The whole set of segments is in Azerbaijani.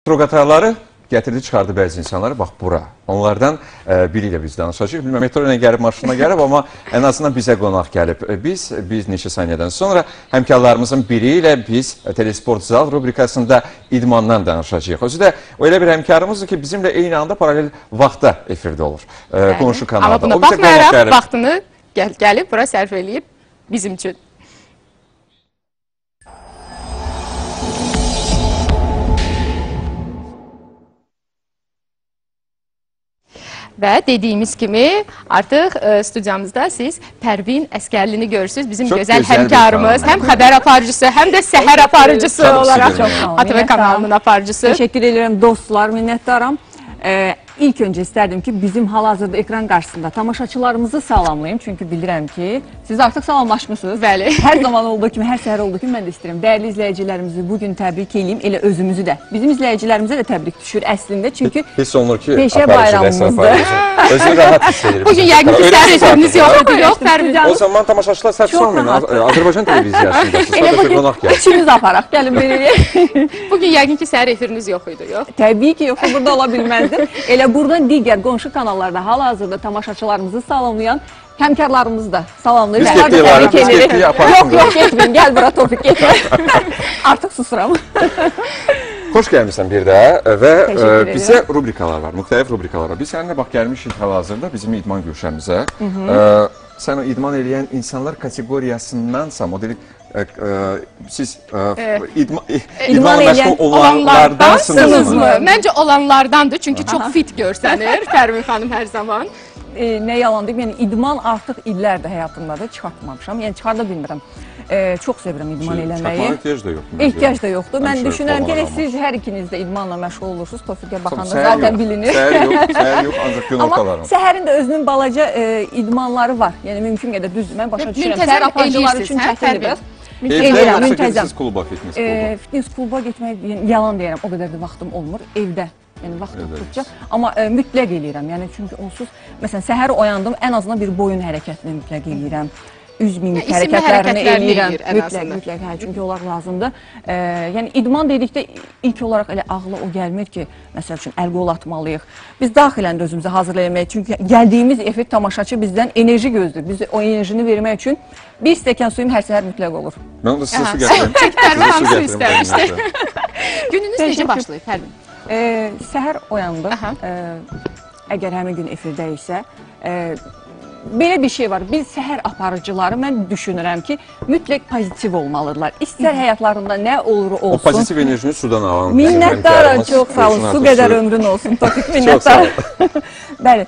Metro qatarları gətirdi, çıxardı bəzi insanları, bax bura. Onlardan biri ilə biz danışacağıq. Bilməm, metro ilə gəlib, maşınla gəlib, amma ən azından bizə qonaq gəlib. Biz neçə saniyədən sonra həmkarlarımızın biri ilə biz Telesport Zal rubrikasında idmandan danışacağıq. Özü də elə bir həmkarımızdır ki, bizimlə eyni anda paralel vaxtda efirdə olur. Qonşu kanalda. Amma buna baxmayaraq vaxtını gəlib, bura sərf eləyib bizim üçün. Və dediyimiz kimi artıq studiyamızda siz Pərvin Əskərlini görürsünüz. Bizim gözəl həmkarımız, həm xəbər aparıcısı, həm də səhər aparıcısı olaraq ATV kanalının aparıcısı. Təşəkkür edirəm dostlar, minnətdaram. İlk öncə istərdim ki, bizim hal-hazırda ekran qarşısında tamaşaçılarımızı salamlayayım. Çünki bilirəm ki, siz artıq salamlaşmışsınız. Bəli. Hər zaman olduğu kimi, hər səhər olduğu kimi mən də istəyirəm. Dəyərli izləyicilərimizi bugün təbrik edeyim, elə özümüzü də. Bizim izləyicilərimizə də təbrik düşür əslində. Çünki hiss olunur ki, peşə bayramımızdır. Özünü rahat hiss edirik. Bugün yəqin ki, səhər efiriniz yoxdur, yox Pərvin. O zaman tamaşaçılar səhv olmayın. Azərbaycan televiziyasındasınız. Sadəcə qonaq gəlir. İçimiz aparaq, gəlin belə. Bugün yəqin ki, səhər efiriniz yox idi, yox? Təbii ki, yoxsa burada ola bilməzdim. Elə buradan digər qonşu kanallarda hal-hazırda tamaşaçılarımızı salamlayan həmkarlarımızı da salamlayır. Biz getdik, yox, getməyin, gəl bura Tofiq, getmə. Artıq susuram. Xoş gəlmişsən bir də və bizə rubrikalar var, müxtəlif rubrikalar var. Biz səninlə bax gəlmişik hal-hazırda bizim idman gülşəmizə. Sən o idman eləyən insanlar kateqoriyasındansam, o dedik, siz idmanla məşğul olanlardansınızmı? Məncə olanlardandır, çünki çox fit görsənir Pərvin xanım hər zaman. Nə yalan deyim, yəni idman artıq illərdir həyatımdadır, çıxartmamışam, yəni çıxarda bilmirəm. Çox sevirəm idman eləməyi. Çıxartmağa ehtiyac da yoxdur. Ehtiyac da yoxdur. Mən düşünürəm ki, siz hər ikiniz də idmanla məşğul olursunuz. Tofiqə baxanda zaten bilinir. Səhər yox, ancaq günortalarım. Amma səhərin də özünün balaca idmanları var. Yəni mümkün qədər düzdür, mən başa düşürəm. Səhər aparıcılar üçün çətindir. Fitness kluba, fitness kluba. Fitness kluba getmək, yalan deyirəm, o qədər də vaxtım olmur. Evdə. Yəni vaxt tutduqca, amma mütləq eləyirəm. Yəni çünki onsuz, məsələn, səhər oyandım, ən azından bir boyun hərəkətini mütləq eləyirəm. Üzminlik hərəkətlərini eləyirəm. Mütləq, çünki onlar lazımdır. Yəni idman dedikdə ilk olaraq elə ağla o gəlmir ki, məsəl üçün əl-qol atmalıyıq. Biz daxilən də özümüzü hazırlayamayıq. Çünki gəldiyimiz efir tamaşaçı bizdən enerji gözləyir. Biz o enerjini vermək üçün bir stəkan suyum hər səhər mütləq olur. Mən də sizə su gətirim. Pərvin xanım su istəmişdi. Gününüz necə başlayıb Pərvin? Səhər oyandıq. Əgər həmin gün efirdə isə, belə bir şey var, biz səhər aparıcıları mən düşünürəm ki, mütləq pozitiv olmalıdırlar. İstər həyatlarında nə olur olsun. O pozitiv enerjini sudan alan. Minnətdarım, çox sağ olun. Su qədər ömrün olsun, Tofiq, minnətdarım. Bəli.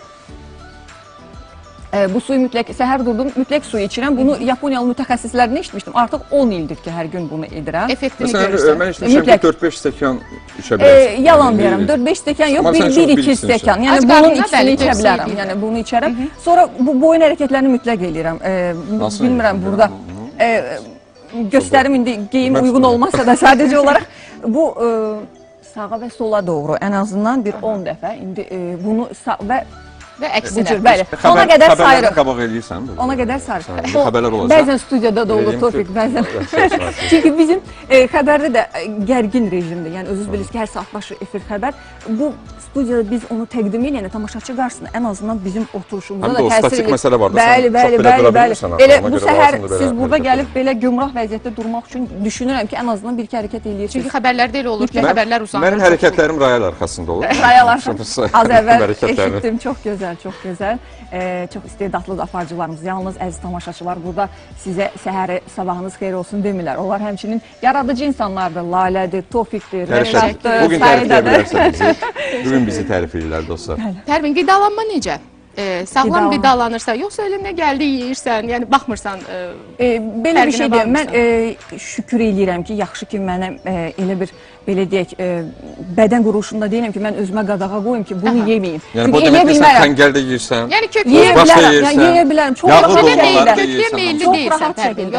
Bu suyu mütləq, səhər durdum, mütləq suyu içirəm. Bunu Yaponiyalı mütəxəssislərdən eşitmişdim. Artıq 10 ildir ki, hər gün bunu edirəm. Effektini görürsən. Mən eşitmişəm ki, 4-5 stəkan içə bilərsən. Yalan deyirəm, 4-5 stəkan yox, 1-2 stəkan. Yəni bunun ikisini içə bilərəm. Yəni bunu içərəm. Sonra bu boyun hərəkətlərini mütləq eləyirəm. Bilmirəm, burada göstərim indi geyim uyğun olmasa da sadəcə olaraq bu sağa və sola doğru ən azından bir 10 dəfə indi bunu və əksinə. Bəli, ona qədər sayırıq. Xəbərlərdən qabaq eləyirsən? Ona qədər sayırıq. Xəbərlər olacaq. Bəzən studiyada da olur, Tofiq, bəzən. Çünki bizim xəbərdə də gərgin rejimdir. Yəni, özünüz bilirsiniz ki, hər saat başı efir xəbər. Bu studiyada biz onu təqdim edin, yəni tamaşaçı qarşısında ən azından bizim oturuşumuza da təsir edir. Həm də o statik məsələ var da, sən çox belə dura bilmirsən. Elə bu səhər siz burada gəlib belə gümrah vəziyyətdə durmaq üçün düşünürəm ki, ən azından bir-iki hərəkət eləyirsiniz. Çünki xəbərlərdə elə olur ki, xəbərlər uzanır. Mənim hərəkətlərim rayal arxasında olur. Rayal arxasında. Az əvvəl eşitdim, çox gözəl, çox gözəl. Çox istedadlı aparıcılarımız, yalnız əziz tamaşaçılar burada sizə səhəri sabahınız xeyir olsun demirlər. Onlar həmçinin yaradıcı insanlardır, Lalədir, Tofiqdir, Rəşaddır, Bugün tərif edə bilərsən bizi. Bugün bizi tərif edirlər dostlar. Pərvin, qidalanma necə? Sağlam qidalanırsa, yoxsa elə nə gəldi yeyirsən, yəni baxmırsan belə bir şey deyəm, mən şükür eləyirəm ki, yaxşı ki, mənə elə bir, belə deyək, bədən quruluşunda deyirəm ki, mən özümə qadağa qoyum ki, bunu yeməyim. Yəni, bu demək ki, sən kəngəl də yeyirsən, yəni yeyə bilərəm, yeyə bilərəm, çox rahat şəkildə. Köklüyə meyilli deyirsən, Pərvin, yox?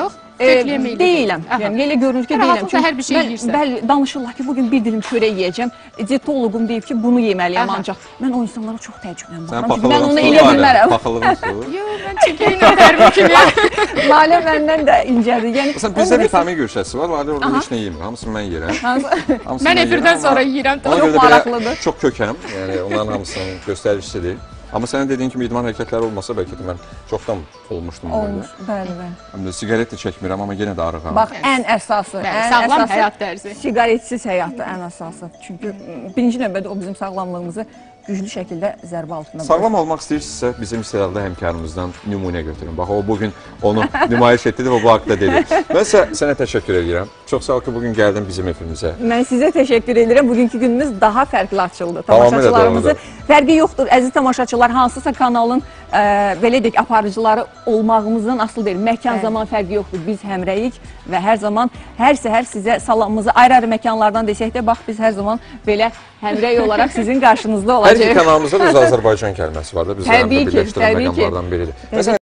Keyfliyə meyilli deyiləm. Yəni elə görünür ki, deyiləm. Rahatlıqla hər bir şey yeyirsən. Bəli, danışırlar ki, bugün bir dilim çörək yeyəcəm. Dietoloqum deyib ki, bunu yeməliyəm ancaq. Mən o insanlara çox təəccüblənirəm. Sən Çünki mən onu paxıllığın elə bilmərəm. Paxıllığın su. Yox, mən çəkəyinə tərbi kimi. Lalə məndən də incədir. Yəni Məsələn, bizdə vitamin güşəsi var, Lalə orada heç nə yemir. Hamısını mən yeyirəm. Hamısını Mən yeyirəm, efirdən amma sonra yeyirəm. ona Çox görə də belə maraqlıdır. Çox kökəm, yəni onların hamısının göstəricisidir. Amma sənin dediyin kimi idman hərəkətləri olmasa bəlkə də mən çoxdan olmuşdum böyle. olmuş. Bəli, bəli. Həm də siqaret də çəkmirəm, amma yenə də arıqam. Bax, ən əsası, Bəli, ən sağlam əsası həyat tərzi. siqaretsiz həyatdır ən əsası. Çünki birinci növbədə o bizim sağlamlığımızı güclü şəkildə zərbə altında Sağlam olmaq istəyirsinizsə, bizim istedadlı həmkarımızdan nümunə götürün. Bax, o bugün onu nümayiş etdi və bu haqda dedi. Mən sənə təşəkkür edirəm. Çox sağ ol ki, bugün gəldin bizim efirimizə. Mən sizə təşəkkür edirəm. Bugünkü günümüz daha fərqli açıldı. Tamamilə Tamaşaçılarımızı doğrudur. fərqi yoxdur. Əziz tamaşaçılar, hansısa kanalın belə deyək, aparıcıları olmağımızdan asılı deyil. Məkan, zaman fərqi yoxdur. Biz həmrəyik və hər zaman, hər səhər sizə salamımızı ayrı-ayrı məkanlardan desək də, bax, biz hər zaman belə həmrəy olaraq sizin qarşınızda Hər olacağıq. iki kanalımızda da öz Azərbaycan kəlməsi var da, bizə həm də birləşdirən məqamlardan biridir.